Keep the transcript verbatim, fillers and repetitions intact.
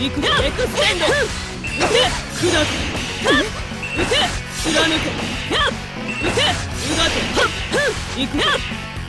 行くぞエクステンド。撃て砕け。撃て貫け。撃てうがて。行くぞ